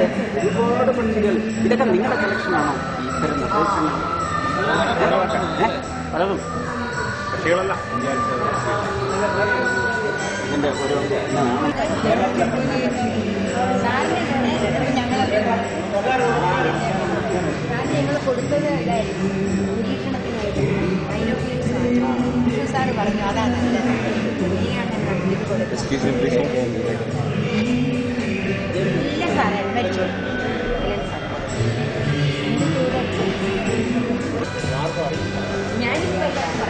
ഒരുപാട് പെൺകുട്ടികൾ. ഇതൊക്കെ നിങ്ങളുടെ കളക്ഷനാണോ? ഇത്തരം പലതും പക്ഷികളല്ല. ഇതിൻ്റെ ഒരു ഞങ്ങൾ കൊടുത്തത് നിരീക്ഷണത്തിനായിട്ട് സാറ് പറഞ്ഞു അതാണ് നല്ലത്. ഇല്ല സാറേ മരിച്ചു. ഞാനിപ്പോ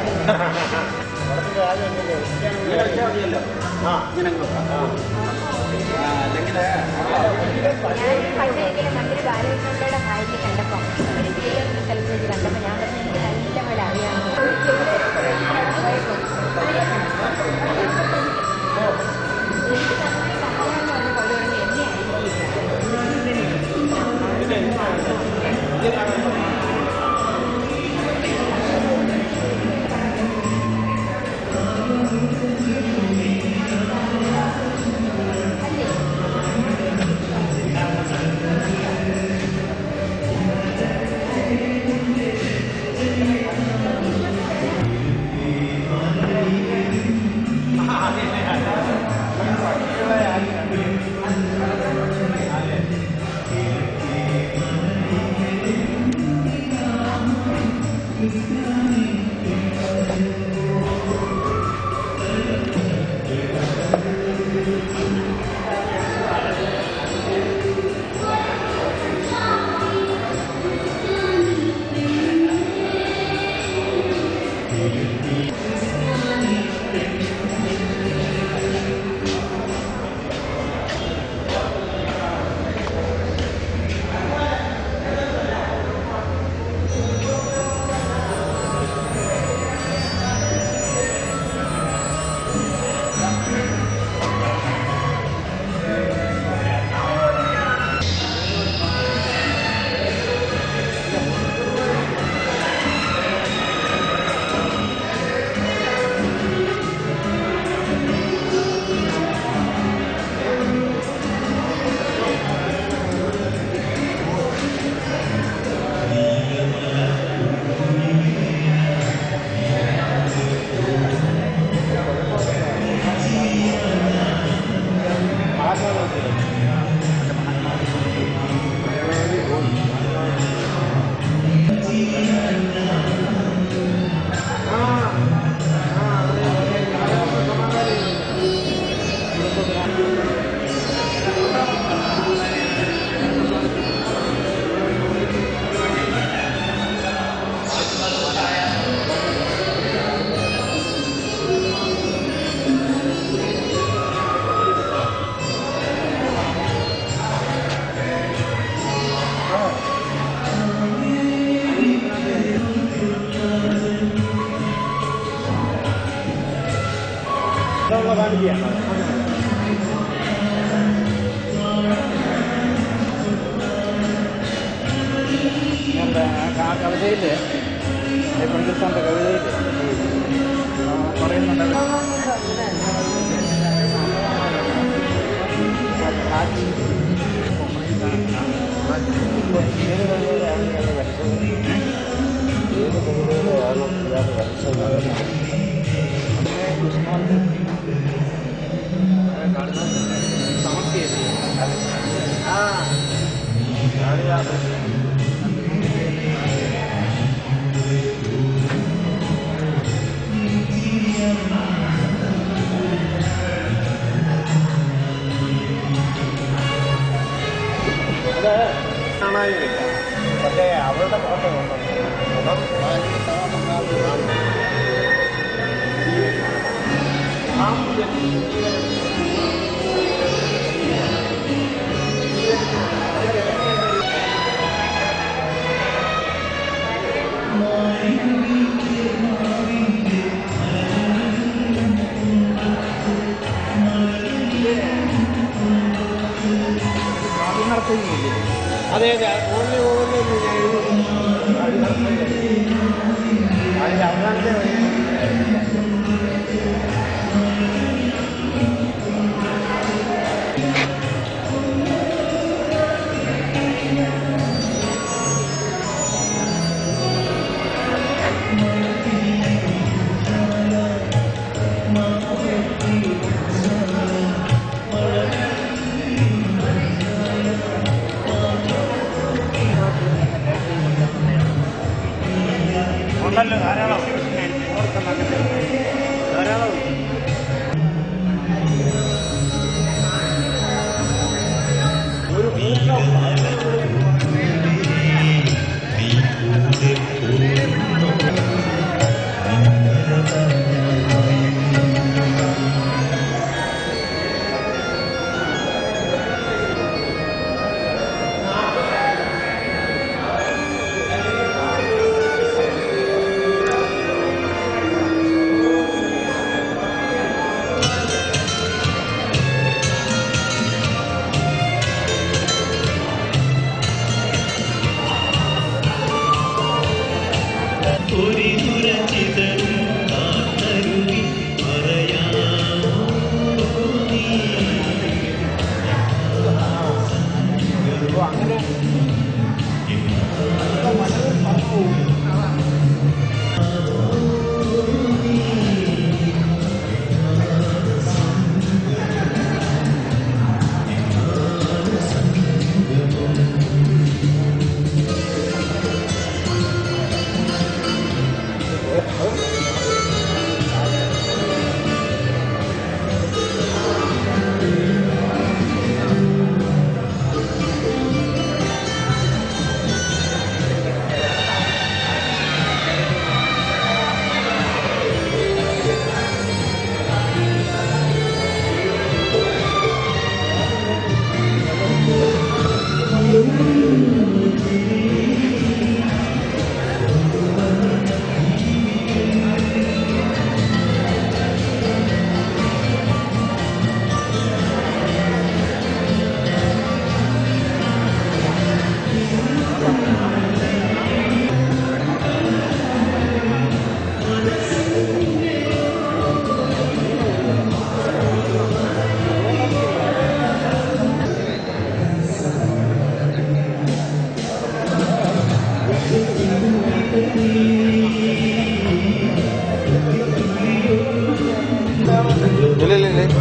പണ്ടെങ്കിലും മറ്റൊരു ബാലകൃഷ്ണയുടെ ഭാര്യ കണ്ടപ്പോ ഒരു തിയേറ്ററിൽ സ്ഥലത്ത് വെച്ച് കണ്ടപ്പോ ഞാൻ പറഞ്ഞു എനിക്ക് നല്ലപോലെ അറിയാം. എനിക്ക് നന്നായിട്ട് അറിയാമെന്ന് പറഞ്ഞ പോലെ പറഞ്ഞ് എന്നെ കവിതയില് പണ്ഡിതന്റെ കവിതയില് പറയുന്നുണ്ട് പക്ഷേ അവരുടെ ഫോട്ടോ അതെ അതെ ഓൺലി അതിൻ്റെ അവസാനത്തെ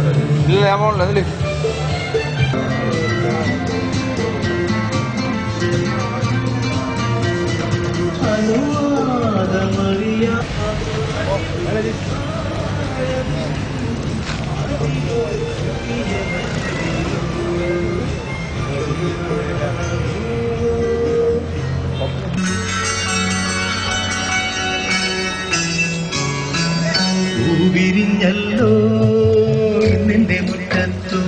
ഇല്ല ഞാൻ പോകണില്ല അതില് വിരിഞ്ഞല്ലോ നിന്റെ മുറ്റത്തും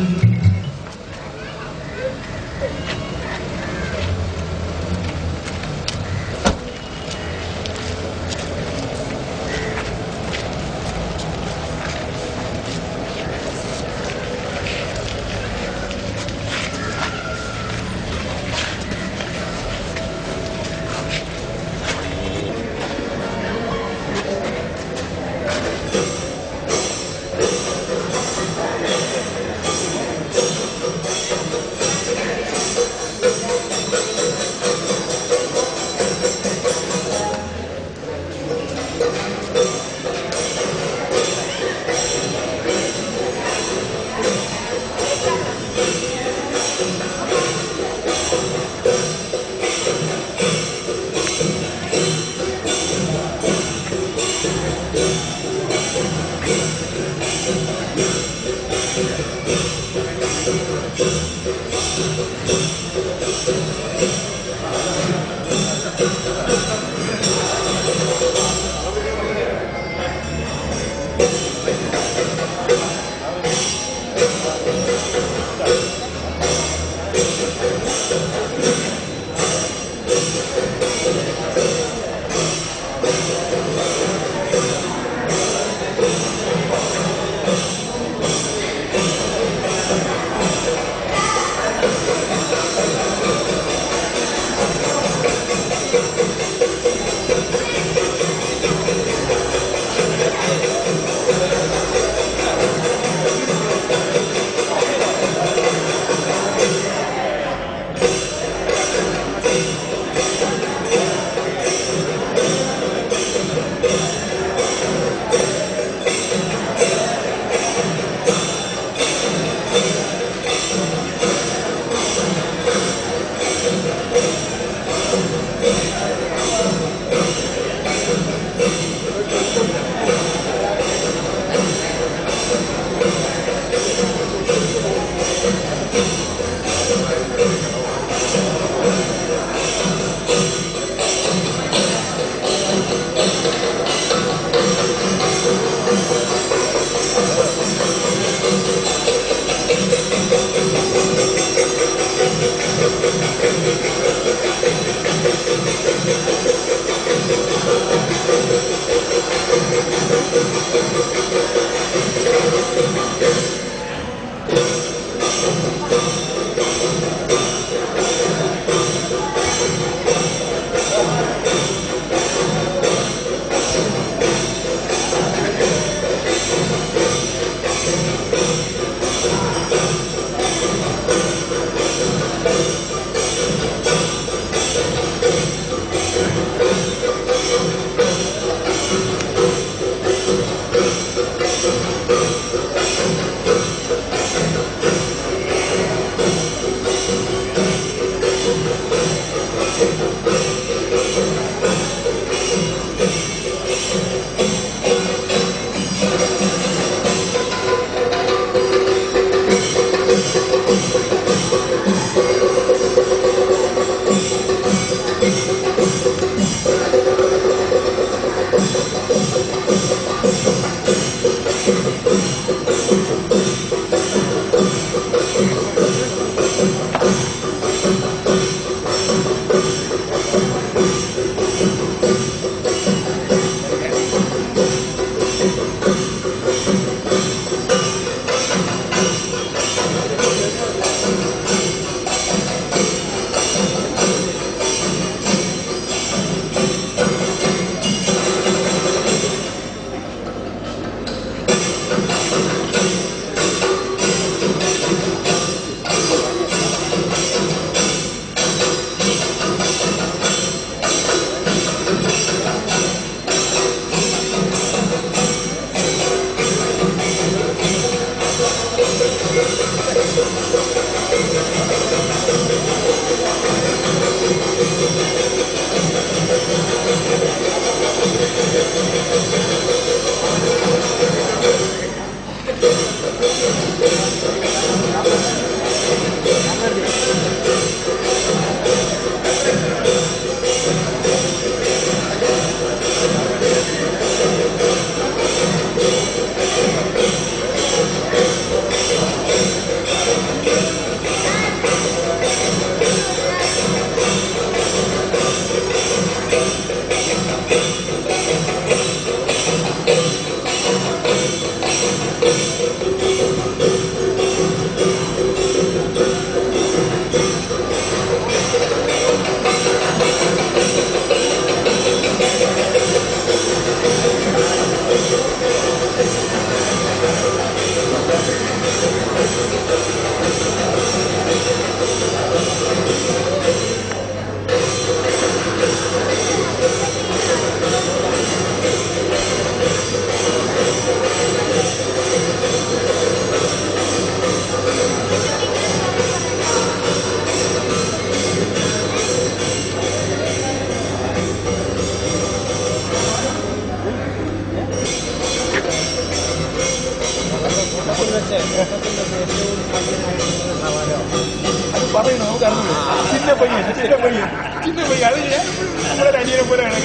അത് പറയുന്നു നമുക്ക് അറിഞ്ഞു. ചിന്ന പയ്യൻ അത് ഞാൻ നമ്മുടെ അനിയനെ പോലെയാണ്.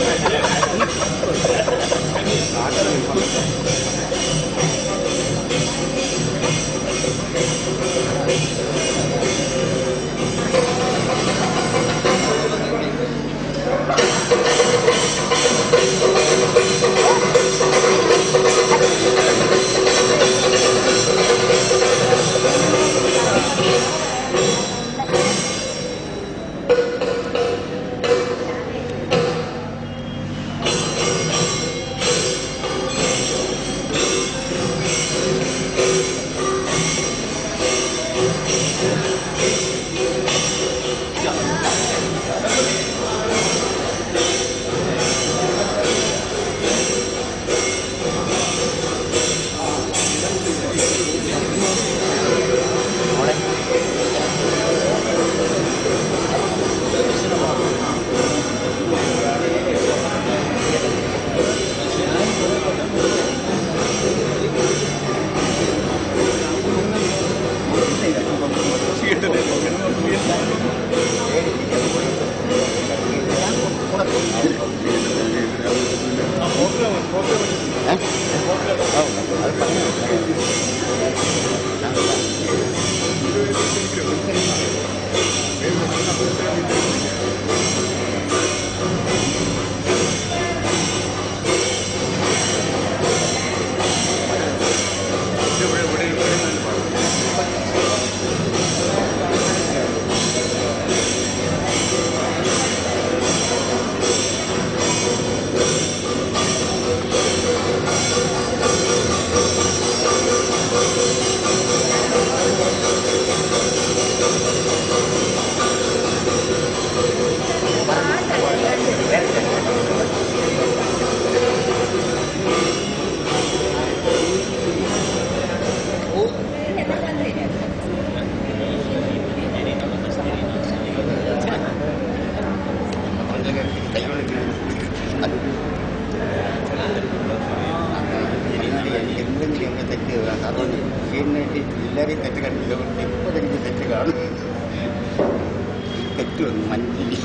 എല്ലാവരെയും തെറ്റ് കണ്ടില്ല. ഇപ്പോൾ എനിക്ക് തെറ്റ് കാണും. തെറ്റൊന്നും മഞ്ഞില്ല.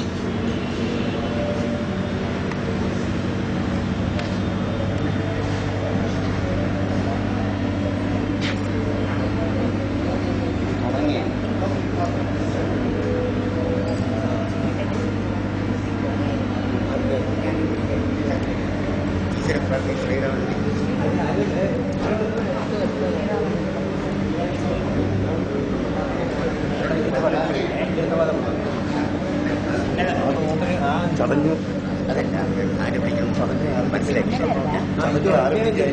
ചടഞ്ഞു അതല്ല ആരംഭിക്കണം. ചടഞ്ഞ് മനസ്സിലാക്കി. ചടഞ്ഞു ആരംഭിക്കായി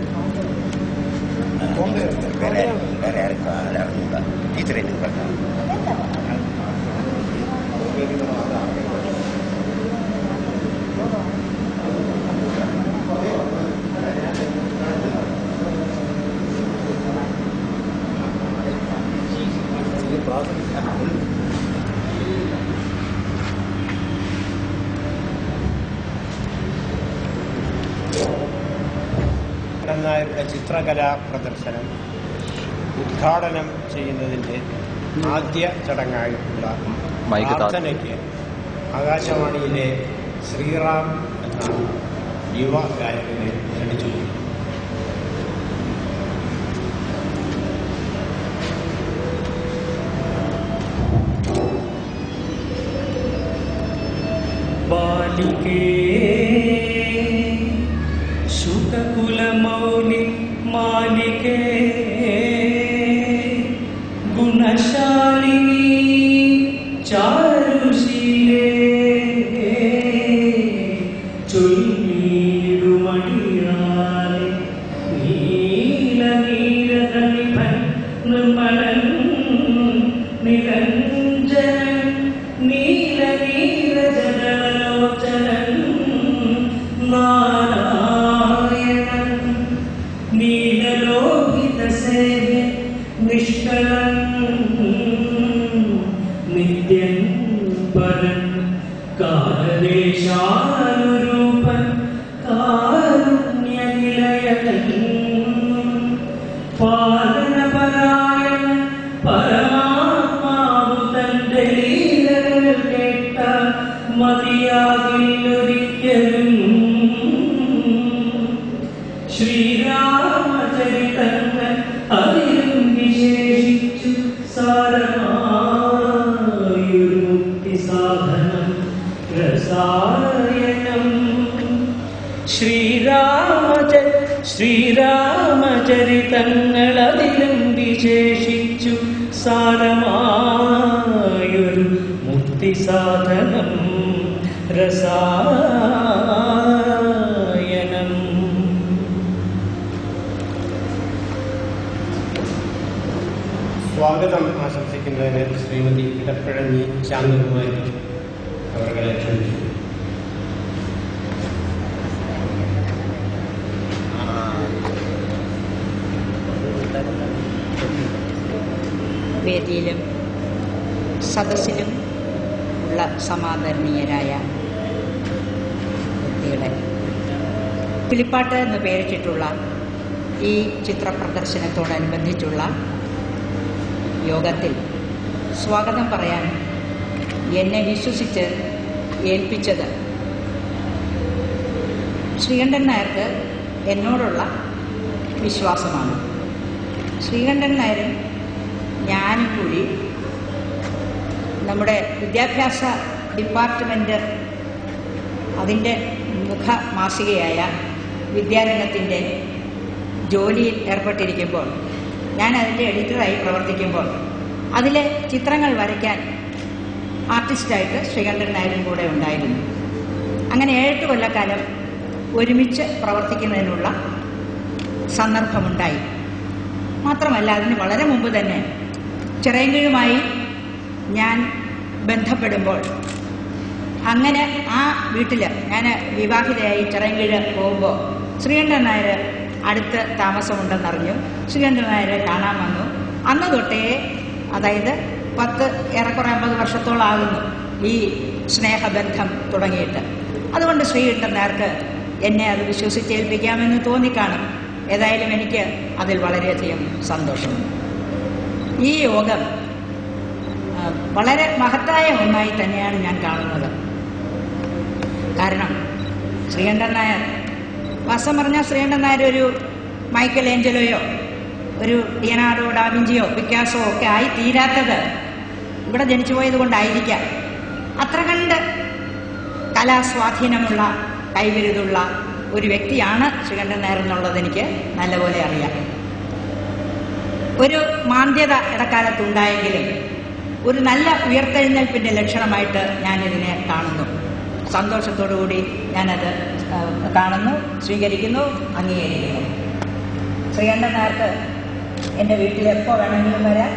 വേറെ ആർക്കും ആളറിഞ്ഞൂടാ. ടീച്ചറെ പറഞ്ഞു നായരുടെ ചിത്രകലാ പ്രദർശനം ഉദ്ഘാടനം ചെയ്യുന്നതിൻ്റെ ആദ്യ ചടങ്ങായിട്ടുള്ള പ്രാർത്ഥനയ്ക്ക് ആകാശവാണിയിലെ ശ്രീറാം എന്ന യുവ ഗായകനെ ക്ഷണിച്ചു. ബാലികേ ശുകകുലമൗലി മാലികേ ഗുണശാലിനി ചാരുശീലേ ചൊല്ലിടുമടിയാലെ നീല നീലതനിഭൻ നിർമ്മലൻ നിരഞ്ജനൻ നീല നീലജനലോചനൻ നാരായണൻ നീലലോഹിതസേവ്യ നിഷ്കളൻ നിത്യൻ പരൻ കാലദേശാനുരൂപൻ കാരുണ്യനിലയൻ പാലനപരായൻ പരമാത്മാവു തന്റെ ലീലകൾ കേട്ട മതിയാകില്ലൊരിക്കലും ശ്രീരാമചരിതങ്ങൾ അതിലും വിശേഷിച്ചു സാരമായൊരു മുക്തി സാധനം രസായനം. ശ്രീരാമചരിതങ്ങൾ അതിലും വിശേഷിച്ചു സാരമായൊരു മുക്തി സാധനം രസായനം. സ്വാഗതം ആശംസിക്കുന്നതിന് ശ്രീമതി ഇടപ്പഴഞ്ഞി ശാന്തകുമാരി അവരെ ക്ഷണിച്ചു. വേദിയിലും സദസ്സിലും ഉള്ള സമാദരണീയരായ വ്യക്തികളെ, കിളിപ്പാട്ട് എന്ന് പേരിട്ടിട്ടുള്ള ഈ ചിത്ര പ്രദർശനത്തോടനുബന്ധിച്ചുള്ള യോഗത്തിൽ സ്വാഗതം പറയാൻ എന്നെ വിശ്വസിച്ച് ഏൽപ്പിച്ചത് ശ്രീകണ്ഠൻ നായർക്ക് എന്നോടുള്ള വിശ്വാസമാണ്. ശ്രീകണ്ഠൻ നായരും ഞാനും കൂടി നമ്മുടെ വിദ്യാഭ്യാസ ഡിപ്പാർട്ട്മെൻറ്റ് അതിൻ്റെ മുഖമാസികയായ വിദ്യാരംഗത്തിൻ്റെ ജോലിയിൽ ഏർപ്പെട്ടിരിക്കുമ്പോൾ, ഞാൻ അതിൻ്റെ എഡിറ്ററായി പ്രവർത്തിക്കുമ്പോൾ അതിലെ ചിത്രങ്ങൾ വരയ്ക്കാൻ ആർട്ടിസ്റ്റായിട്ട് ശ്രീകണ്ഠൻ നായരും കൂടെ ഉണ്ടായിരുന്നു. അങ്ങനെ 7 കൊല്ലക്കാലം ഒരുമിച്ച് പ്രവർത്തിക്കുന്നതിനുള്ള സന്ദർഭമുണ്ടായി. മാത്രമല്ല, അതിന് വളരെ മുമ്പ് തന്നെ ചിറയൻകീഴുമായി ഞാൻ ബന്ധപ്പെടുമ്പോൾ, അങ്ങനെ ആ വീട്ടിൽ ഞാൻ വിവാഹിതയായി ചിറയൻകീഴ് പോകുമ്പോൾ ശ്രീകണ്ഠൻ നായർ അടുത്ത് താമസമുണ്ടെന്നറിഞ്ഞു. ശ്രീകണ്ഠൻ നായരെ കാണാൻ വന്നു. അന്ന് തൊട്ടേ, അതായത് 50 വർഷത്തോളാകുന്നു ഈ സ്നേഹബന്ധം തുടങ്ങിയിട്ട്. അതുകൊണ്ട് ശ്രീകണ്ഠൻ നായർക്ക് എന്നെ അത് വിശ്വസിച്ചേൽപ്പിക്കാമെന്ന് തോന്നിക്കാണും. ഏതായാലും എനിക്ക് അതിൽ വളരെയധികം സന്തോഷമുണ്ട്. ഈ യോഗം വളരെ മഹത്തായ ഒന്നായി തന്നെയാണ് ഞാൻ കാണുന്നത്. കാരണം ശ്രീകണ്ഠൻ നായർ, വാസ്തവം പറഞ്ഞാൽ ശ്രീകണ്ഠൻ നായർ ഒരു മൈക്കൽ ഏഞ്ചലോയോ ഒരു ലിയനാർഡോ ഡാവിഞ്ചിയോ പിക്കാസോ ഒക്കെ ആയി തീരാത്തത് ഇവിടെ ജനിച്ചു പോയത് കൊണ്ടായിരിക്കാം. അത്ര കണ്ട് കലാസ്വാധീനമുള്ള കൈവിരുതുള്ള ഒരു വ്യക്തിയാണ് ശ്രീകണ്ഠൻ നായർ എന്നുള്ളത് എനിക്ക് നല്ലപോലെ അറിയാം. ഒരു മാന്ദ്യത ഇടക്കാലത്തുണ്ടായെങ്കിലും ഒരു നല്ല ഉയർത്തെഴുന്നേൽപ്പിൻ്റെ ലക്ഷണമായിട്ട് ഞാനിതിനെ കാണുന്നു. സന്തോഷത്തോടുകൂടി ഞാനത് കാണുന്നു, സ്വീകരിക്കുന്നു, അംഗീകരിക്കുന്നു. ശ്രീകണ്ഠൻ നായർക്ക് എൻ്റെ വീട്ടിൽ എപ്പോൾ വേണമെങ്കിലും വരാം.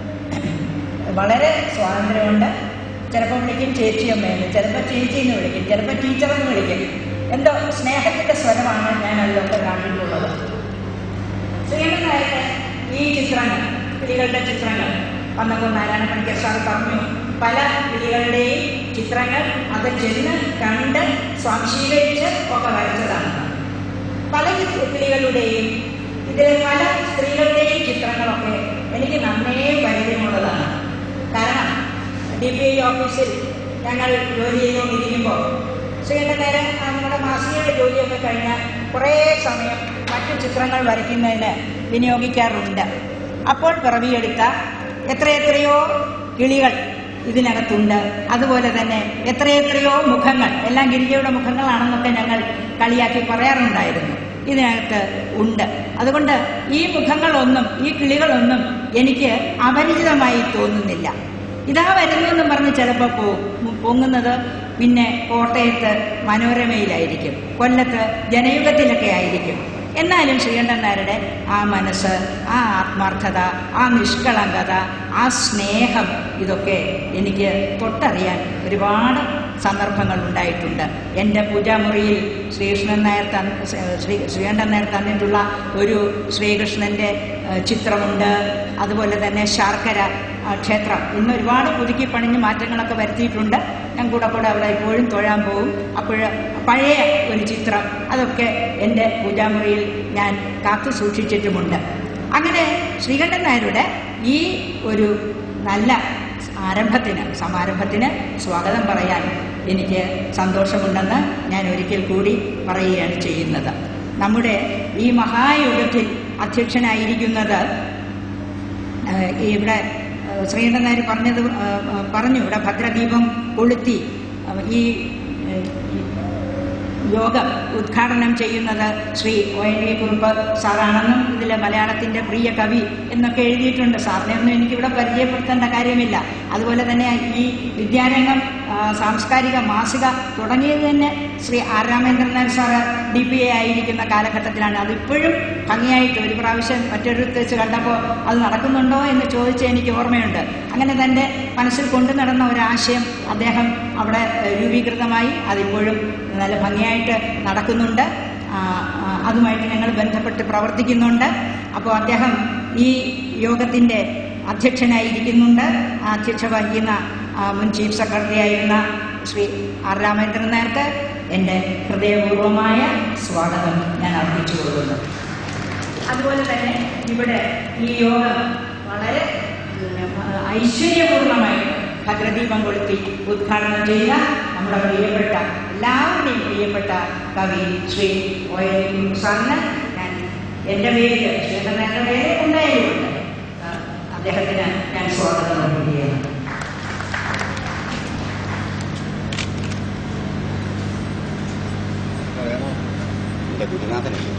വളരെ സ്വാതന്ത്ര്യമുണ്ട്. ചിലപ്പോൾ വിളിക്കും ചേച്ചിയമ്മയെന്ന്, ചിലപ്പോൾ ചേച്ചിയെന്ന് വിളിക്കും, ചിലപ്പോൾ ടീച്ചറെന്ന് വിളിക്കും. എന്തോ സ്നേഹത്തിൻ്റെ സ്വരമാണ് ഞാൻ അതിലൊക്കെ കണ്ടിട്ടുള്ളത്. ശ്രീകണ്ഠൻ നായരുടെ ഈ ചിത്രങ്ങൾ, കുട്ടികളുടെ ചിത്രങ്ങൾ വന്നപ്പോൾ നാരായണ പണിക്കർ സാർ പറഞ്ഞു, പല കിളികളുടെയും ചിത്രങ്ങൾ അത് ചെന്ന് കണ്ട് സ്വാംശീകരിച്ച് ഒക്കെ വരച്ചതാണ്. പല കിളികളുടെയും ഇതിലെ പല സ്ത്രീകളുടെയും ചിത്രങ്ങളൊക്കെ എനിക്ക് നന്നേ പരിചയമുള്ളതാണ്. കാരണം DPI ഓഫീസിൽ ഞങ്ങൾ ജോലി ചെയ്തുകൊണ്ടിരിക്കുമ്പോൾ ശ്രീകണ്ഠൻ നമ്മുടെ മാസികയുടെ ജോലിയൊക്കെ കഴിഞ്ഞാൽ കുറേ സമയം മറ്റു ചിത്രങ്ങൾ വരയ്ക്കുന്നതിന് വിനിയോഗിക്കാറുണ്ട്. അപ്പോൾ പിറവിയെടുത്ത എത്രയെത്രയോ കിളികൾ ഇതിനകത്തുണ്ട്. അതുപോലെ തന്നെ എത്രയെത്രയോ മുഖങ്ങൾ, എല്ലാം ഗിരിജയുടെ മുഖങ്ങളാണെന്നൊക്കെ ഞങ്ങൾ കളിയാക്കി പറയാറുണ്ടായിരുന്നു, ഇതിനകത്ത് ഉണ്ട്. അതുകൊണ്ട് ഈ മുഖങ്ങളൊന്നും, ഈ കിളികളൊന്നും എനിക്ക് അപരിചിതമായി തോന്നുന്നില്ല. ഇതാ വരുന്നു എന്നും പറഞ്ഞ് ചിലപ്പോൾ പൊങ്ങുന്നത് പിന്നെ കോട്ടയത്ത് മനോരമയിലായിരിക്കും, കൊല്ലത്ത് ജനയുഗത്തിലൊക്കെ ആയിരിക്കും. എന്നാലും ശ്രീകണ്ഠൻ നായരുടെ ആ മനസ്സ്, ആ ആത്മാർത്ഥത, ആ നിഷ്കളങ്കത, ആ സ്നേഹം, ഇതൊക്കെ എനിക്ക് തൊട്ടറിയാൻ ഒരുപാട് സന്ദർഭങ്ങൾ ഉണ്ടായിട്ടുണ്ട്. എൻ്റെ പൂജാമുറിയിൽ ശ്രീകണ്ഠൻ നായർ തന്നിട്ടുള്ള ഒരു ശ്രീകൃഷ്ണൻ്റെ ചിത്രമുണ്ട്. അതുപോലെ തന്നെ ശർക്കര ക്ഷേത്രം ഇന്ന് ഒരുപാട് പുതുക്കി പണിഞ്ഞ് മാറ്റങ്ങളൊക്കെ വരുത്തിയിട്ടുണ്ട്. ഞാൻ കൂടെ അവിടെ ഇപ്പോഴും തൊഴാൻ പോകും. അപ്പോൾ പഴയ ഒരു ചിത്രം അതൊക്കെ എൻ്റെ പൂജാമുറിയിൽ ഞാൻ കാത്തു സൂക്ഷിച്ചിട്ടുമുണ്ട്. അങ്ങനെ ശ്രീകണ്ഠൻ നായരുടെ ഈ ഒരു നല്ല സമാരംഭത്തിന് സ്വാഗതം പറയാൻ എനിക്ക് സന്തോഷമുണ്ടെന്ന് ഞാൻ ഒരിക്കൽ കൂടി പറയുകയാണ് ചെയ്യുന്നത്. നമ്മുടെ ഈ മഹായോഗത്തിൽ അധ്യക്ഷനായിരിക്കുന്നത് ഇവിടെ ശ്രീകണ്ഠൻ നായർ പറഞ്ഞു ഇവിടെ ഭദ്രദീപം കൊളുത്തി ഈ യോഗം ഉദ്ഘാടനം ചെയ്യുന്നത് ശ്രീ ONV കുറുപ്പ് സാറാണെന്നും ഇതിലെ മലയാളത്തിൻ്റെ പ്രിയ കവി എന്നൊക്കെ എഴുതിയിട്ടുണ്ട്. സാറിനെ ഒന്നും എനിക്കിവിടെ പരിചയപ്പെടുത്തേണ്ട കാര്യമില്ല. അതുപോലെ തന്നെ ഈ വിദ്യാരംഗം സാംസ്കാരിക മാസിക തുടങ്ങിയത് തന്നെ Shri R Ramendran Nair sir DPI ആയിരിക്കുന്ന കാലഘട്ടത്തിലാണ്. അതിപ്പോഴും ഭംഗിയായിട്ട് ഒരു പ്രാവശ്യം മറ്റൊരിടത്ത് വെച്ച് കണ്ടപ്പോൾ അത് നടക്കുന്നുണ്ടോ എന്ന് ചോദിച്ച് എനിക്ക് ഓർമ്മയുണ്ട്. അങ്ങനെ തൻ്റെ മനസ്സിൽ കൊണ്ടു നടന്ന ഒരാശയം അദ്ദേഹം അവിടെ രൂപീകൃതമായി. അതിപ്പോഴും നല്ല ഭംഗിയായിട്ട് നടക്കുന്നുണ്ട്. അതുമായിട്ട് ഞങ്ങൾ ബന്ധപ്പെട്ട് പ്രവർത്തിക്കുന്നുണ്ട്. അപ്പോൾ അദ്ദേഹം ഈ യോഗത്തിൻ്റെ അധ്യക്ഷനായിരിക്കുന്നുണ്ട്. അധ്യക്ഷ വഹിക്കുന്ന മുൻ ചീഫ് സെക്രട്ടറി ആയിരുന്ന ശ്രീ ആർ രാമേന്ദ്രൻ നായർക്ക് എൻ്റെ ഹൃദയപൂർവമായ സ്വാഗതം ഞാൻ അർപ്പിച്ചു കൊള്ളുന്നു. അതുപോലെ തന്നെ ഇവിടെ ഈ യോഗം വളരെ ഐശ്വര്യപൂർണമായിട്ട് ഭദ്രദീപം കൊളുത്തി ഉദ്ഘാടനം ചെയ്ത നമ്മുടെ പ്രിയപ്പെട്ട എല്ലാവരുടെയും പ്രിയപ്പെട്ട കവി ശ്രീ ONV സാറിന് ഞാൻ എൻ്റെ പേരിൽ ശ്രീകണ്ഠൻ്റെ പേര് ഉണ്ടായതുകൊണ്ട് അദ്ദേഹത്തിന് ഞാൻ സ്വാഗതം നൽകുകയാണ്. ഗുരുനാഥനല്ലേ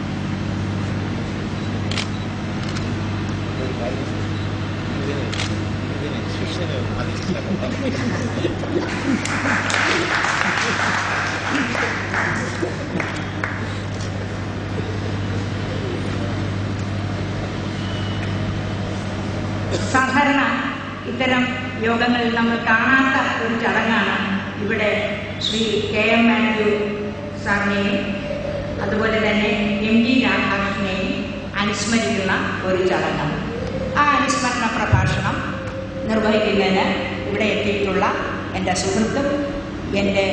സാധാരണ ഇത്തരം യോഗങ്ങളിൽ നമ്മൾ കാണാത്ത ഒരു ചടങ്ങാണ് ഇവിടെ ശ്രീ KM മാത്യു സാറിനെയും അതുപോലെ തന്നെ MD രാധാകൃഷ്ണനെയും അനുസ്മരിക്കുന്ന ഒരു ചടങ്ങ്. ആ അനുസ്മരണ പ്രഭാഷണം നിർവഹിക്കുന്നതിന് ഇവിടെ എത്തിയിട്ടുള്ള എൻ്റെ സുഹൃത്തും എൻ്റെ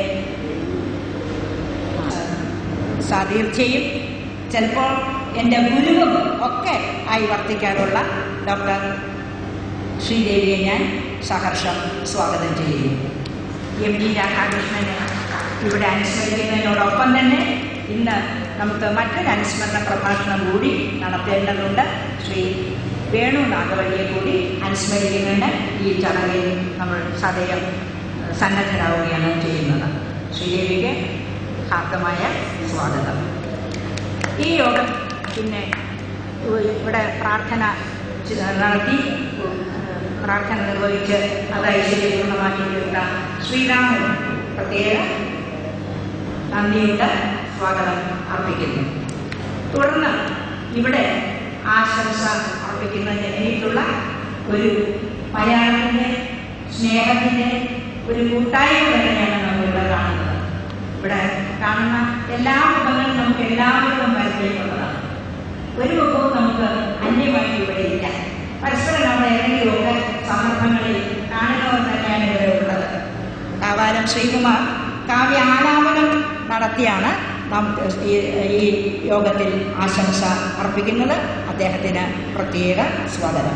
സാതീർച്ചയും ചിലപ്പോൾ എൻ്റെ ഗുരുവും ഒക്കെ ആയി വർത്തിക്കാറുള്ള ഡോക്ടർ ശ്രീദേവിയെ ഞാൻ സഹർഷം സ്വാഗതം ചെയ്യുന്നു. MD രാധാകൃഷ്ണനെ ഇവിടെ അനുസ്മരിക്കുന്നതിനോടൊപ്പം തന്നെ ഇന്ന് നമുക്ക് മറ്റൊരു അനുസ്മരണ പ്രഭാഷണം കൂടി നടത്തേണ്ടതുണ്ട്. ശ്രീ വേണു നാഗവഴിയെ കൂടി അനുസ്മരിക്കുന്നതിന് ഈ ചടങ്ങിൽ നമ്മൾ സദയം സന്നദ്ധരാവുകയാണ് ചെയ്യുന്നത്. ശ്രീദേവിക്ക് ഹാർദമായ സ്വാഗതം. ഈ യോഗം പിന്നെ ഇവിടെ പ്രാർത്ഥന നടത്തി പ്രാർത്ഥന നിർവഹിച്ച് അത് ഐശ്വര്യപൂർണ്ണമാക്കിയിട്ടുള്ള ശ്രീരാമൻ പ്രത്യേക നന്ദിയുടെ സ്വാഗതം അർപ്പിക്കുന്നു. തുടർന്ന് ഇവിടെ ആശംസ അർപ്പിക്കുന്നതിന് എത്തിയിട്ടുള്ള ഒരു മലയാളത്തിൻ്റെ സ്നേഹത്തിൻ്റെ ഒരു കൂട്ടായ്മ തന്നെയാണ് നമ്മളിവിടെ കാണുന്നത്. ഇവിടെ കാണുന്ന എല്ലാ മുഖങ്ങളും നമുക്ക് എല്ലാവർക്കും പരിചയമുള്ളതാണ്. ഒരു മുഖവും നമുക്ക് അന്യമായി ഇവിടെ ഇല്ല. പരസ്പരം നമ്മൾ ഏതെങ്കിലുമൊക്കെ സന്ദർഭങ്ങളിൽ കാണണമെന്ന് തന്നെയാണ് ഇവിടെ ഉള്ളത്. കാവാലം ശ്രീകുമാർ കാവ്യ ആലാപനം നടത്തിയാണ് നാം ഈ യോഗത്തിൽ ആശംസ അർപ്പിക്കുന്നത്. അദ്ദേഹത്തിന് പ്രത്യേക സ്വാഗതം.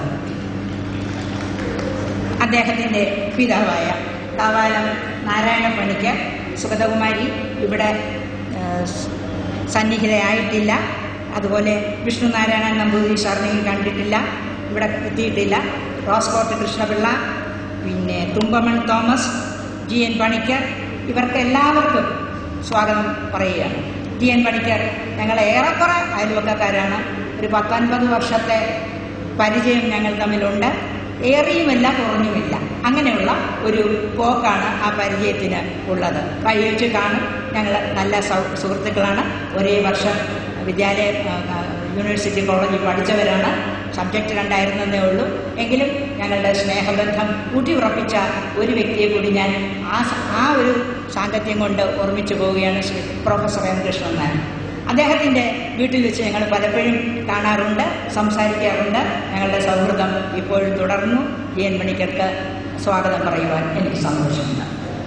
അദ്ദേഹത്തിൻ്റെ പിതാവായ കാവാലം നാരായണ പണിക്കർ സുഗതകുമാരി ഇവിടെ സന്നിഹിതയായിട്ടില്ല. അതുപോലെ വിഷ്ണു നാരായണൻ നമ്പൂതിരി സാറിനെയും കണ്ടിട്ടില്ല, ഇവിടെ എത്തിയിട്ടില്ല. റോസ്കോട്ട് കൃഷ്ണപിള്ള, പിന്നെ തുമ്പമൺ തോമസ്, GN പണിക്കർ, ഇവർക്ക് എല്ലാവർക്കും സ്വാഗതം പറയുകയാണ്. GN പണിക്കർ ഞങ്ങൾ ഏറെക്കുറെ അയൽവക്കക്കാരാണ്. ഒരു 19 വർഷത്തെ പരിചയം ഞങ്ങൾ തമ്മിലുണ്ട്. ഏറിയുമില്ല കുറഞ്ഞുമില്ല, അങ്ങനെയുള്ള ഒരു പോക്കാണ് ആ പരിചയത്തിന് ഉള്ളത്. വഴിവെച്ച് കാണും. ഞങ്ങൾ നല്ല സുഹൃത്തുക്കളാണ്. ഒരേ വർഷം യൂണിവേഴ്സിറ്റി കോളേജിൽ പഠിച്ചവരാണ്. സബ്ജക്റ്റ് രണ്ടായിരുന്നതേ ഉള്ളൂ. എങ്കിലും ഞങ്ങളുടെ സ്നേഹബന്ധം ഊട്ടിയുറപ്പിച്ച ഒരു വ്യക്തിയെ കൂടി ഞാൻ ആ ഒരു സാങ്കത്യം കൊണ്ട് ഓർമ്മിച്ചു പോവുകയാണ്, ശ്രീ പ്രൊഫസർ M. കൃഷ്ണൻ നായർ. അദ്ദേഹത്തിൻ്റെ വീട്ടിൽ വെച്ച് ഞങ്ങൾ പലപ്പോഴും കാണാറുണ്ട്, സംസാരിക്കാറുണ്ട്. ഞങ്ങളുടെ സൗഹൃദം ഇപ്പോഴും തുടർന്നു. GN പണിക്കർക്ക് സ്വാഗതം പറയുവാൻ എനിക്ക് സന്തോഷമുണ്ട്.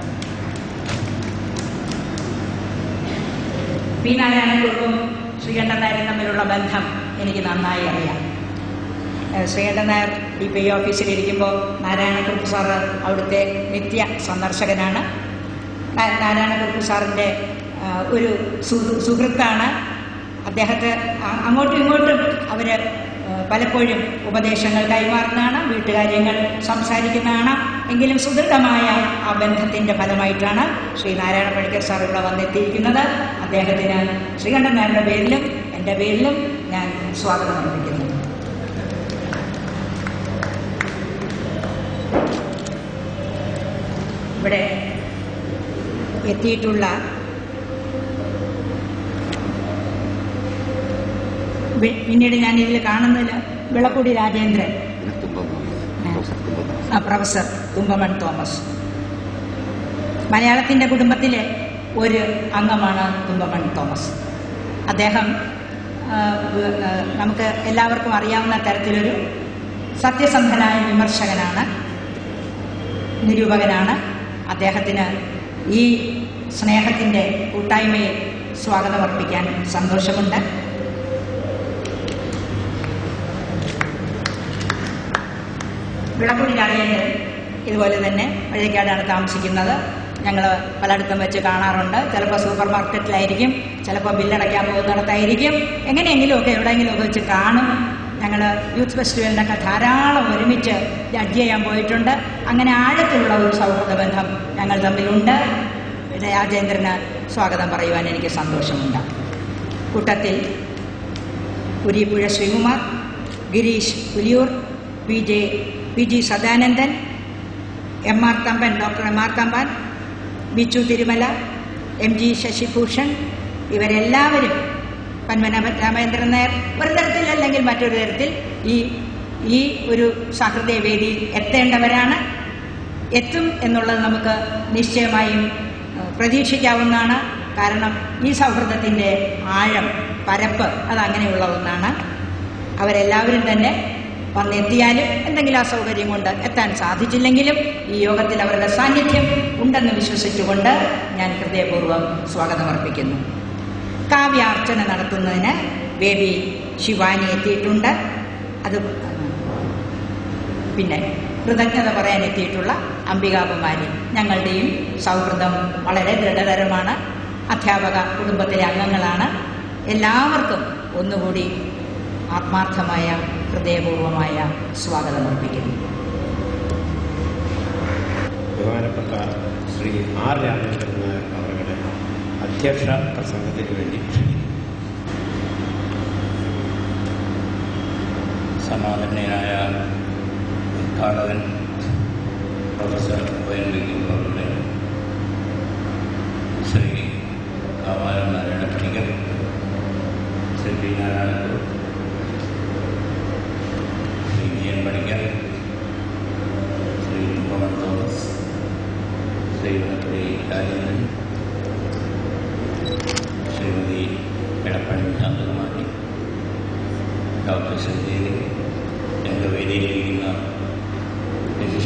പി. നാരായണക്കുറുപ്പും ശ്രീകണ്ഠൻ നായരും തമ്മിലുള്ള ബന്ധം എനിക്ക് നന്നായി അറിയാം. ശ്രീകണ്ഠൻ നായർ DPI ഓഫീസിലിരിക്കുമ്പോൾ നാരായണക്കുറുപ്പ് സാറ് അവിടുത്തെ നിത്യ സന്ദർശകനാണ്. നാരായണക്കുറുപ്പ് സാറിൻ്റെ ഒരു സുഹൃത്താണ്. അദ്ദേഹത്തെ അങ്ങോട്ടും ഇങ്ങോട്ടും അവർ പലപ്പോഴും ഉപദേശങ്ങൾ കൈമാറുന്നതാണ്, വീട്ടുകാര്യങ്ങൾ സംസാരിക്കുന്നതാണ്. എങ്കിലും സുദൃഢമായ ആ ബന്ധത്തിൻ്റെ ഫലമായിട്ടാണ് ശ്രീ നാരായണ പണിക്കർ സാർ ഇവിടെ വന്നെത്തിയിരിക്കുന്നത്. അദ്ദേഹത്തിന് ശ്രീകണ്ഠൻ നായരുടെ പേരിലും എൻ്റെ പേരിലും ഞാൻ സ്വാഗതം അർപ്പിക്കുന്നു. ഇവിടെ എത്തിയിട്ടുള്ള പിന്നീട് ഞാൻ ഇതിൽ കാണുന്നതിൽ വിളക്കുടി രാജേന്ദ്രൻ, പ്രൊഫസർ തുമ്പമൺ തോമസ്. മലയാളത്തിൻ്റെ കുടുംബത്തിലെ ഒരു അംഗമാണ് തുമ്പമൺ തോമസ്. അദ്ദേഹം നമുക്ക് എല്ലാവർക്കും അറിയാവുന്ന തരത്തിലൊരു സത്യസന്ധനായ വിമർശകനാണ്, നിരൂപകനാണ്. അദ്ദേഹത്തിന് ഈ സ്നേഹത്തിൻ്റെ കൂട്ടായ്മയിൽ സ്വാഗതമർപ്പിക്കാൻ സന്തോഷമുണ്ട്. വിളക്കുടി രാജേന്ദ്രൻ ഇതുപോലെ തന്നെ വഴിക്കാടാണ് താമസിക്കുന്നത്. ഞങ്ങൾ പലയിടത്തും വെച്ച് കാണാറുണ്ട്. ചിലപ്പോൾ സൂപ്പർ മാർക്കറ്റിലായിരിക്കും, ചിലപ്പോൾ ബില്ലടയ്ക്കാൻ പോകുന്നിടത്തായിരിക്കും, എങ്ങനെയെങ്കിലുമൊക്കെ എവിടെയെങ്കിലുമൊക്കെ വെച്ച് കാണും. ഞങ്ങൾ യൂത്ത് ഫെസ്റ്റിവലിനൊക്കെ ധാരാളം ഒരുമിച്ച് ജഡ്ജ് ചെയ്യാൻ പോയിട്ടുണ്ട്. അങ്ങനെ ആഴത്തിലുള്ള ഒരു സൗഹൃദ ബന്ധം ഞങ്ങൾ തമ്മിലുണ്ട്. രാജേന്ദ്രന് സ്വാഗതം പറയുവാൻ എനിക്ക് സന്തോഷമുണ്ട്. കൂട്ടത്തിൽ Kurippuzha Sreekumar, Girish Puliyoor, PG Sadanandan, MR Thampan, doctor MR Thampan, Bichu Thirumala, MG Sasibhooshan, ഇവരെല്ലാവരും പന്മനാഭൻ രാമേന്ദ്രൻ നായർ ഒരു തരത്തിൽ അല്ലെങ്കിൽ മറ്റൊരു തരത്തിൽ ഈ ഒരു സഹൃദയ വേദിയിൽ എത്തേണ്ടവരാണ്. എത്തും എന്നുള്ളത് നമുക്ക് നിശ്ചയമായും പ്രതീക്ഷിക്കാവുന്നതാണ്. കാരണം ഈ സൗഹൃദത്തിൻ്റെ ആഴം, പരപ്പ് അതങ്ങനെയുള്ള ഒന്നാണ്. അവരെല്ലാവരും തന്നെ വന്നെത്തിയാലും എന്തെങ്കിലും അസൗകര്യം കൊണ്ട് എത്താൻ സാധിച്ചില്ലെങ്കിലും ഈ യോഗത്തിൽ അവരുടെ സാന്നിധ്യം ഉണ്ടെന്ന് വിശ്വസിച്ചുകൊണ്ട് ഞാൻ ഹൃദയപൂർവ്വം സ്വാഗതമർപ്പിക്കുന്നു. കാവ്യാർച്ചന നടത്തുന്നതിന് ബേബി ശിവാനി എത്തിയിട്ടുണ്ട്. അത് പിന്നെ കൃതജ്ഞത പറയാൻ എത്തിയിട്ടുള്ള അംബികാകുമാരി. ഞങ്ങളുടെയും സൗഹൃദം വളരെ ദൃഢതരമാണ്. അധ്യാപക കുടുംബത്തിലെ അംഗങ്ങളാണ്. എല്ലാവർക്കും ഒന്നുകൂടി ആത്മാർത്ഥമായ ഹൃദയപൂർവമായ സ്വാഗതമർപ്പിക്കുന്നു. ബഹുമാനപ്പെട്ട ശ്രീ R. രാമേന്ദ്രൻ നായർ അവരുടെ അധ്യക്ഷ പ്രസംഗത്തിന് വേണ്ടി സമാദരണീയനായ ഉദ്ഘാടകൻ പ്രൊഫസർ അവരുടെ Shri Kavalam Narayana Panicker, Shri P. Narayanakurup, Shri GN Panicker, Shri Thumpamon Thomas, Shri Vilakkudy Rajendran, Shrimati Edappally Santhakumari, doctor Sreedevi, എൻ്റെ വേദിയിലിരിക്കുന്ന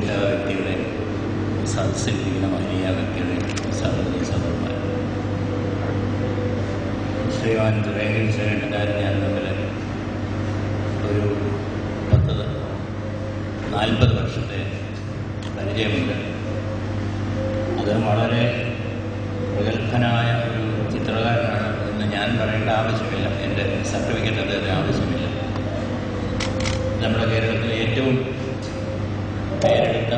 ശ്രീമാൻ ചുരേന്ദ്രൻ ഞാൻ തമ്മിൽ ഒരു 40 വർഷത്തെ പരിചയമുണ്ട്. അദ്ദേഹം വളരെ പ്രഗത്ഭനായ ഒരു ചിത്രകാരനാണ് എന്ന് ഞാൻ പറയേണ്ട ആവശ്യമില്ല. എൻ്റെ സർട്ടിഫിക്കറ്റ് അദ്ദേഹത്തിന് ആവശ്യമില്ല. നമ്മുടെ കേരളത്തിലെ ഏറ്റവും പേരെടുത്ത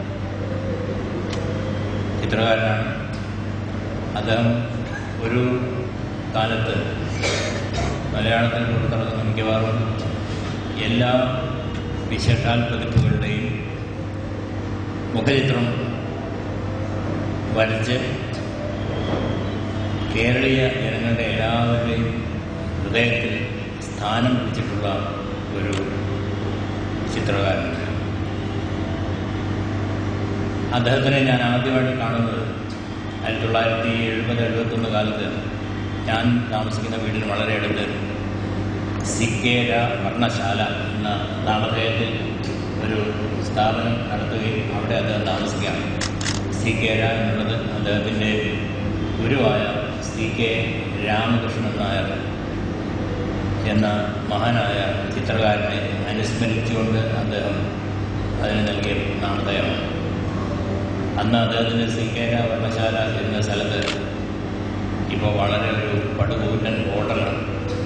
ചിത്രകാരനാണ് അദ്ദേഹം. ഒരു കാലത്ത് മലയാളത്തിൽ പുറത്തിറങ്ങുന്ന മിക്കവാറും എല്ലാ വിശേഷാൽ പതിപ്പുകളുടെയും മുഖചിത്രം വരച്ച് കേരളീയ ജനങ്ങളുടെ എല്ലാവരുടെയും ഹൃദയത്തിൽ സ്ഥാനം പിടിച്ചിട്ടുള്ള ഒരു ചിത്രകാരൻ. അദ്ദേഹത്തിനെ ഞാൻ ആദ്യമായിട്ട് കാണുന്നത് 1970-71 കാലത്ത് ഞാൻ താമസിക്കുന്ന വീടിന് വളരെ അടുത്ത് സിക്കേര വർണ്ണശാല എന്ന നാമധേയത്തിൽ ഒരു സ്ഥാപനം നടത്തുകയും അവിടെ അദ്ദേഹം താമസിക്കുകയാണ്. സിക്കേര എന്നുള്ളത് അദ്ദേഹത്തിൻ്റെ ഗുരുവായ CK രാമകൃഷ്ണൻ നായർ എന്ന മഹാനായ ചിത്രകാരനെ അനുസ്മരിച്ചുകൊണ്ട് അദ്ദേഹം അതിന് നൽകിയ നാമധേയമാണ്. അന്ന് അദ്ദേഹത്തിൻ്റെ സിക്കേര വർണ്ണശാല എന്ന സ്ഥലത്ത് ഇപ്പോൾ വളരെ ഒരു പടുകൂറ്റൻ ഹോട്ടലാണ്.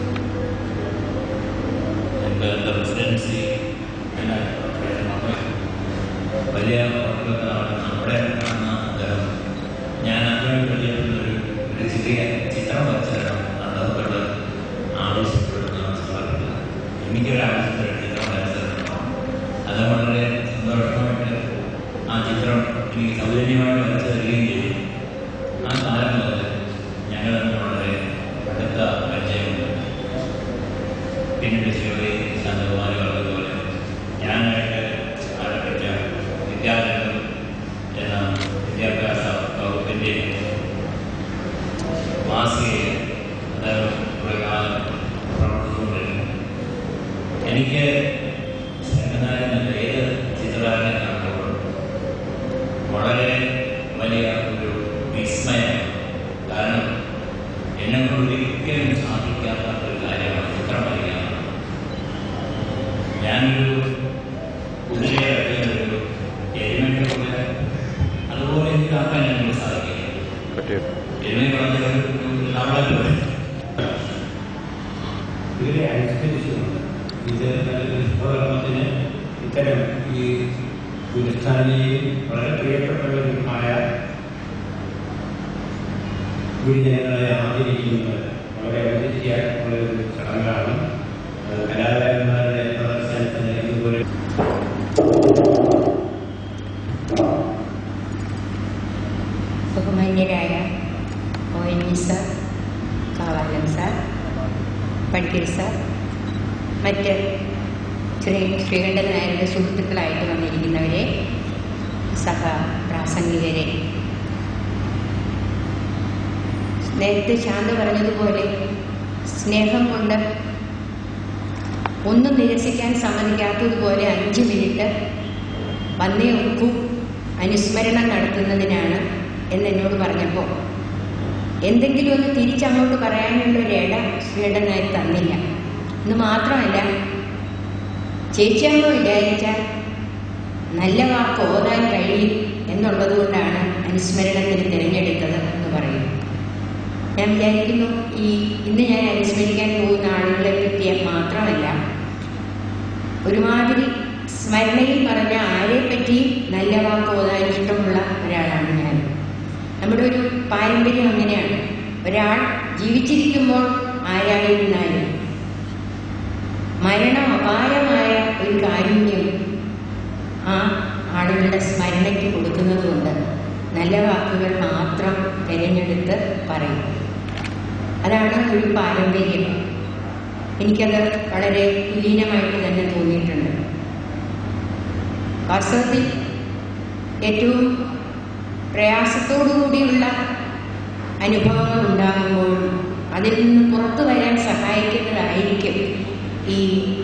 the residency വലിയ ഹോട്ടലുകളാണ് നമ്മുടെ അദ്ദേഹം. ഞാൻ അതിനായി വലിയൊരു ചെറിയ ചിത്രം വരച്ചിടണം അദ്ദേഹത്തോട് ആവശ്യപ്പെടുന്ന സ്ഥലത്ത് എനിക്കൊരു ആവശ്യപ്പെട്ട ചിത്രം വരച്ചിടണം. അത് വളരെ സന്തോഷമായിട്ട് ആ ചിത്രം എനിക്ക് സൗജന്യമായിട്ട് വരച്ചു തരികയും ചെയ്തു. ആ കാലം മുതൽ ഞങ്ങൾ വളരെ അടുത്ത പരിചയമുണ്ട്. പിന്നീട് ശിവരി ശാന്തകുമാരി പറഞ്ഞതുപോലെ ഞാനായിട്ട് ആരംഭിച്ച വിദ്യാലയം എന്ന വിദ്യാഭ്യാസ വകുപ്പിൻ്റെ മാസികയിൽ അദ്ദേഹം കുറേ കാലം പ്രവർത്തിച്ചുകൊണ്ടിരുന്നു. എനിക്ക് ശങ്കനായകൻ ഏത് ചിത്രകാരനെ കാണുമ്പോൾ വളരെ വലിയ ഒരു വിസ്മയം. കാരണം എന്നെ കൊണ്ട് ഒരിക്കലും സാധിക്കാത്ത ഒരു കാര്യമാണ് ചിത്രം വരയ്ക്കുക. ഞാനൊരു കുതിരയെ വരയ്ക്കുന്നൊരു എലിമെന്റ് പോലെ അതുപോലെ എനിക്ക് ആക്കാൻ എനിക്ക് സാധിക്കില്ല. എലിമെന്റ് പറഞ്ഞൊരു നമ്മളെ പോലെ ഇവരെ അനുസ്മരിച്ചുകൊണ്ട് ഇത് വിശ്വകർമ്മത്തിന് ഇത്തരം ഈ ഗുരുസ്ഥാനിയും വളരെ പ്രിയപ്പെട്ടവരുമായ ഗുരുജനങ്ങളെ ആദരിക്കുന്നത് വളരെ ഔചിത്യമായിട്ടുള്ള ഒരു ചടങ്ങാണ്. കലാകാരന്മാരുടെ പ്രദർശനത്തിന് ഇതുപോലെ ബഹുമാന്യരായ ONV sir, Kavalan sir, Panicker sir, മറ്റ് ശ്രീകണ്ഠൻ നായരുടെ സുഹൃത്തുക്കളായിട്ട് വന്നിരിക്കുന്നവരെ, പ്രാസംഗികരെ, നേരത്തെ ശാന്ത പറഞ്ഞതുപോലെ സ്നേഹം കൊണ്ട് ഒന്നും നിരസിക്കാൻ സമ്മതിക്കാത്തതുപോലെ 5 മിനിറ്റ് വന്നേ ഒക്കൂ അനുസ്മരണം നടത്തുന്നതിനാണ് എന്നോട് പറഞ്ഞപ്പോൾ എന്തെങ്കിലും ഒന്ന് തിരിച്ചങ്ങോട്ട് പറയാനുള്ളൊരു ഇട ശ്രീകണ്ഠൻ നായർ തന്നില്ല. എന്ന് മാത്രമല്ല, ചേച്ചിയമ്മ വിചാരിച്ചാൽ നല്ല വാക്ക് ഓതാൻ കഴിയും എന്നുള്ളത് കൊണ്ടാണ് അനുസ്മരണത്തിന് തിരഞ്ഞെടുത്തത് എന്ന് പറയുന്നു. ഞാൻ വിചാരിക്കുന്നു ഇന്ന് ഞാൻ അനുസ്മരിക്കാൻ പോകുന്ന ആളുകളെ പറ്റി മാത്രമല്ല, ഒരുമാതിരി സ്മരണയിൽ പറഞ്ഞ ആരെപ്പറ്റി നല്ല വാക്ക് ഓതാൻ ഇഷ്ടമുള്ള ഒരാളാണ് ഞാൻ. നമ്മുടെ ഒരു പാരമ്പര്യം അങ്ങനെയാണ്. ഒരാൾ ജീവിച്ചിരിക്കുമ്പോൾ ആരായിരുന്നാലും മരണം അപാരമായ ഒരു കാരുണ്യം ആ ആളുകളുടെ സ്മരണയ്ക്ക് കൊടുക്കുന്നത് കൊണ്ട് നല്ല വാക്കുകൾ മാത്രം തിരഞ്ഞെടുത്ത് പറയും. അതാണ് ഒരു പാരമ്പര്യം. എനിക്കത് വളരെ കുലീനമായിട്ട് തന്നെ തോന്നിയിട്ടുണ്ട്. വാസ്തവത്തിൽ ഏറ്റവും പ്രയാസത്തോടുകൂടിയുള്ള അനുഭവങ്ങൾ ഉണ്ടാകുമ്പോഴും അതിൽ നിന്ന് പുറത്തു വരാൻ സഹായിക്കുന്നതായിരിക്കും ഈ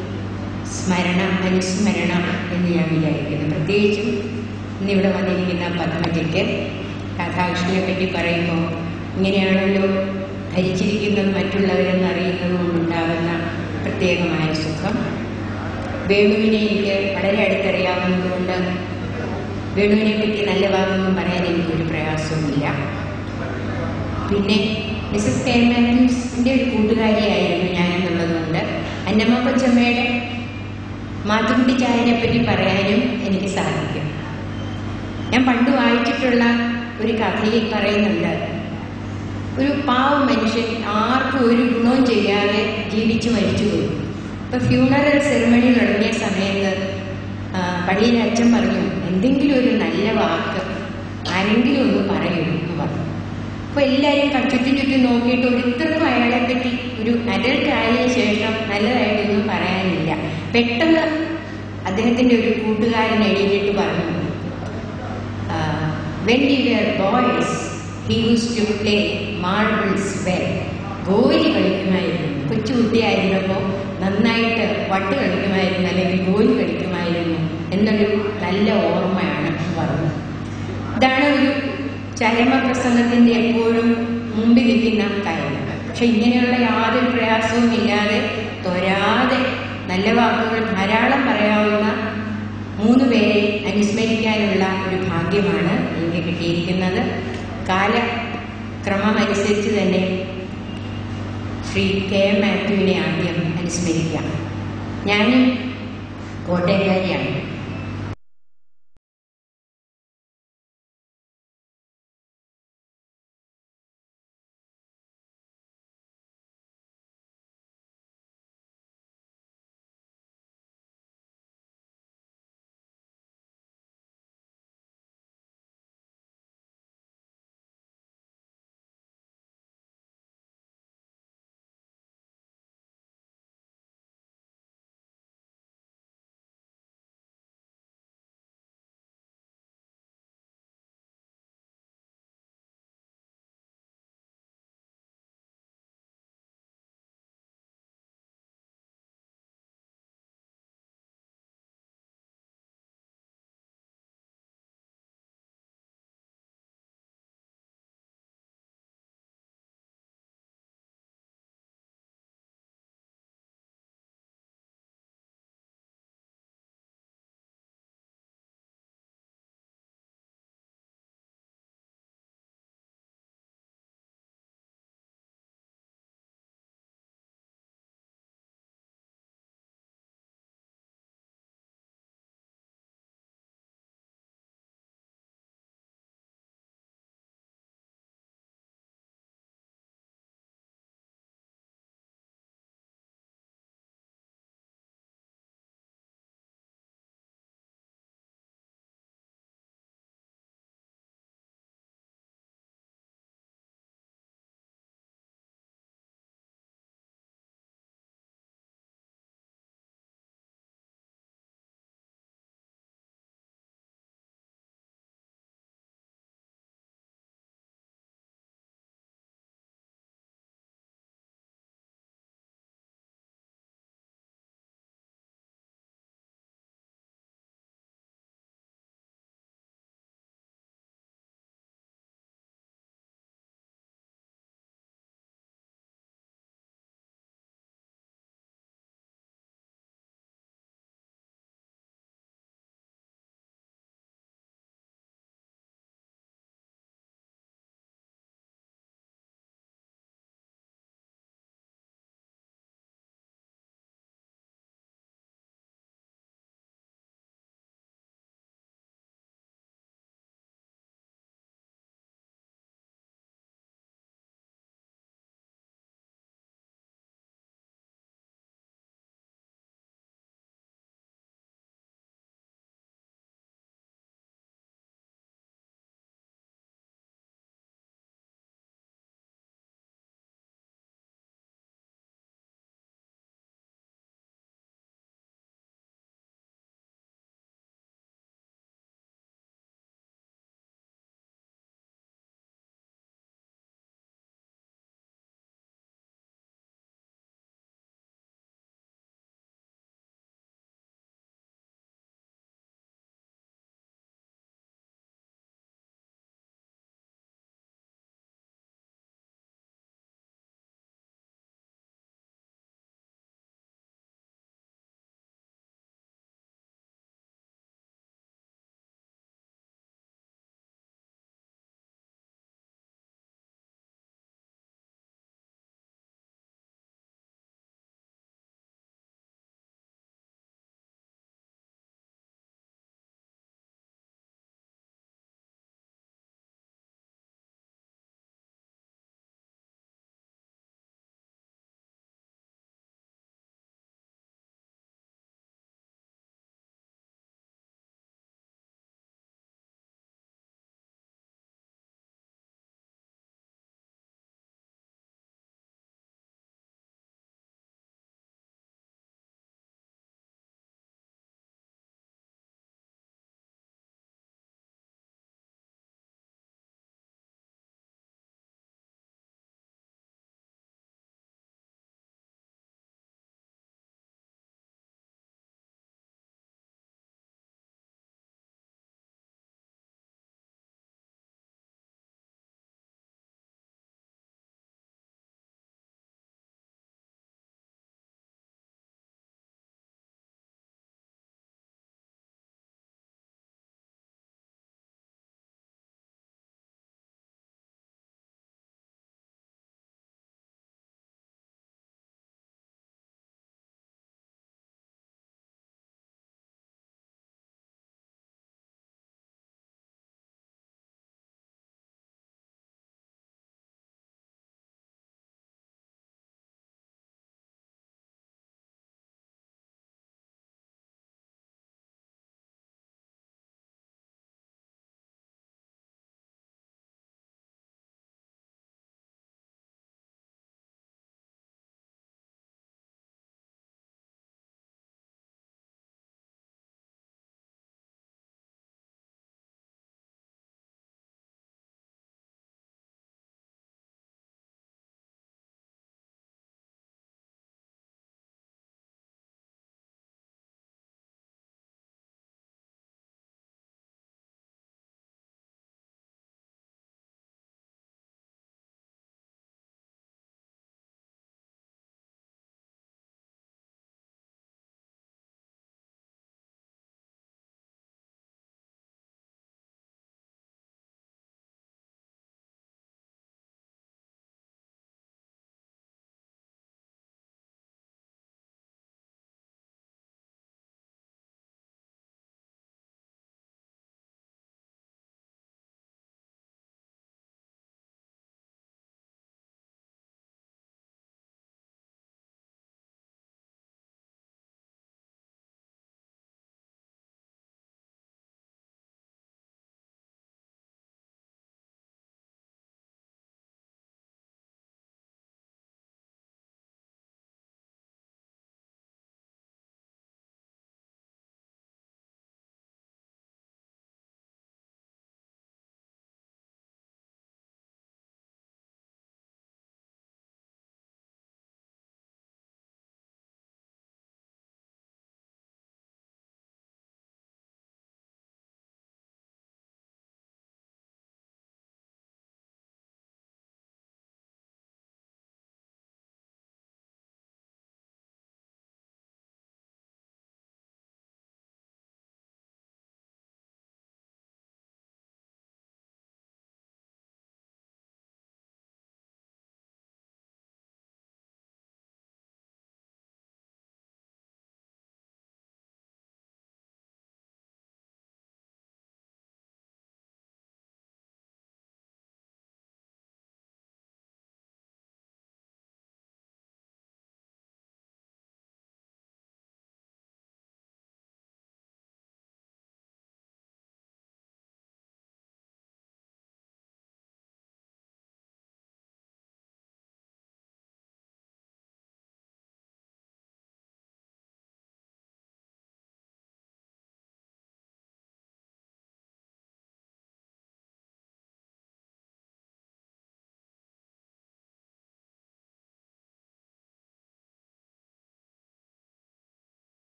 അനുസ്മരണം എന്ന് ഞാൻ വിചാരിക്കുന്നു. പ്രത്യേകിച്ചും ഇന്നിവിടെ വന്നിരിക്കുന്ന പത്മജയ്ക്ക് രാധാകൃഷ്ണനെ പറ്റി പറയുമ്പോൾ ഇങ്ങനെയാണല്ലോ ഭരിച്ചിരിക്കുന്നത് മറ്റുള്ളവരെന്ന് അറിയുന്നത് കൊണ്ടുണ്ടാകുന്ന പ്രത്യേകമായ സുഖം. വേണുവിനെ എനിക്ക് വളരെ അടുത്തറിയാവുന്നതുകൊണ്ട് വേണുവിനെ പറ്റി നല്ല ഭാഗമൊന്നും പറയാൻ എനിക്കൊരു പ്രയാസവുമില്ല. പിന്നെ മിസ്സസ് കെ മാത്യൂസിൻ്റെ ഒരു കൂട്ടുകാരിയായിരുന്നു ഞാനെന്നുള്ളതുകൊണ്ട് അന്നമ്മ കൊച്ചമ്മയുടെ മാത്തുക്കുട്ടി ചായനെ പറ്റി പറയാനും എനിക്ക് സാധിക്കും. ഞാൻ പണ്ട് വായിച്ചിട്ടുള്ള ഒരു കഥയിൽ പറയുന്നുണ്ട്, ഒരു പാവ മനുഷ്യൻ ആർക്കും ഒരു ഗുണവും ചെയ്യാതെ ജീവിച്ചു മരിച്ചുപോയി. ഇപ്പം ഫ്യൂണറൽ സെറിമണി തുടങ്ങിയ സമയത്ത് പള്ളിയിലെ അച്ഛൻ പറഞ്ഞു, എന്തെങ്കിലും ഒരു നല്ല വാക്ക് ആരെങ്കിലും ഒന്ന് പറയൂ എന്ന് പറഞ്ഞു. അപ്പോൾ എല്ലാവരും ചുറ്റും നോക്കിയിട്ട് ഒരുത്തർക്കും അയാളെ പറ്റി ഒരു അഡൽട്ട് ആയതിനു ശേഷം നല്ലതായിട്ടൊന്നും പറയാനില്ല. പെട്ടെന്ന് അദ്ദേഹത്തിൻ്റെ ഒരു കൂട്ടുകാരൻ എഴുതിയിട്ട് പറഞ്ഞു, when we were boys he used to play marbles well. ഗോലി കളിക്കുമായിരുന്നു. കൊച്ചുകുട്ടിയായിരുന്നപ്പോൾ നന്നായിട്ട് വട്ട് കളിക്കുമായിരുന്നു, അല്ലെങ്കിൽ ഗോലി കളിക്കുമായിരുന്നു എന്നൊരു നല്ല ഓർമ്മയാണ് പറഞ്ഞു. ഇതാണ് ഒരു ചരമപ്രസംഗത്തിൻ്റെ എപ്പോഴും മുമ്പിലിരിക്കുന്ന കാര്യം. പക്ഷെ ഇങ്ങനെയുള്ള യാതൊരു പ്രയാസവും ഇല്ലാതെ തൊരാതെ നല്ല വാക്കുകൾ ധാരാളം പറയാവുന്ന 3 പേരെ അനുസ്മരിക്കാനുള്ള ഒരു ഭാഗ്യമാണ് എനിക്ക് കിട്ടിയിരിക്കുന്നത്. കാലക്രമമനുസരിച്ച് തന്നെ ശ്രീ കെ മാത്യുവിനെ ആദ്യം അനുസ്മരിക്കാം. ഞാനും കോട്ടയക്കാരിയാണ്.